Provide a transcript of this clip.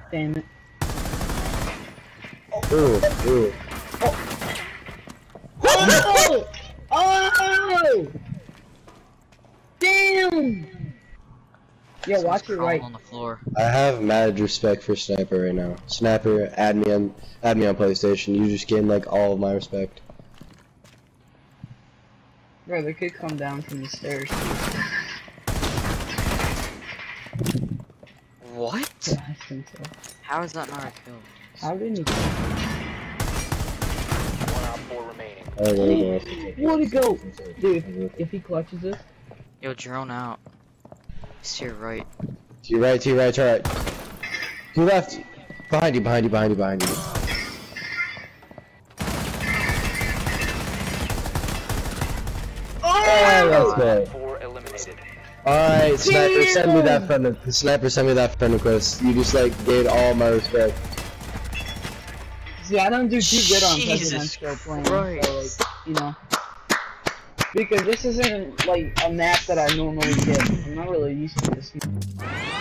Damn it. Ooh, ooh. Oh! Oh! Damn! Yo, watch your right. On the floor. I have mad respect for Sniper right now. Sniper, add me on PlayStation. You just gained like all of my respect. Bro, they could come down from the stairs. What? Yeah, I think so. How is that not a kill? How didn't he? 1 op 4 remaining. Where'd it go? Dude, if he clutches this. Yo, drone out. He's to your right. To your right, to your right, to your right. To your left. Behind you, behind you, behind you, behind you. Oh, that's good. 4 eliminated. Alright, Sniper, send me that friend. Sniper, send me that friend request. You just like gained all my respect. See, I don't do too good on Jesus presidential playing, Christ. so like, you know. Because this isn't like a map that I normally get. I'm not really used to this.